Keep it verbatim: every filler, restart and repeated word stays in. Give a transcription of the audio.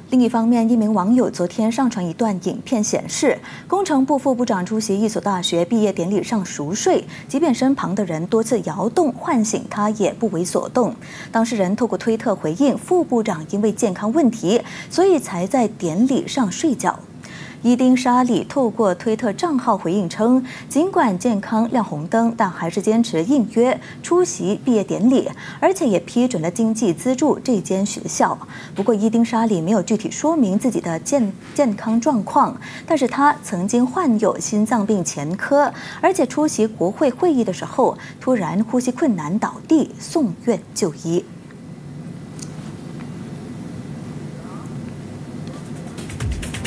另一方面，一名网友昨天上传一段影片，显示工程部副部长出席一所大学毕业典礼上熟睡，即便身旁的人多次摇动唤醒他，也不为所动。当事人透过推特回应，副部长因为健康问题，所以才在典礼上睡觉。伊丁沙里透过推特账号回应称，尽管健康亮红灯，但还是坚持应约出席毕业典礼，而且也批准了经济资助这间学校。不过，伊丁沙里没有具体说明自己的健健康状况，但是他曾经患有心脏病前科，而且出席国会会议的时候突然呼吸困难倒地，送院就医。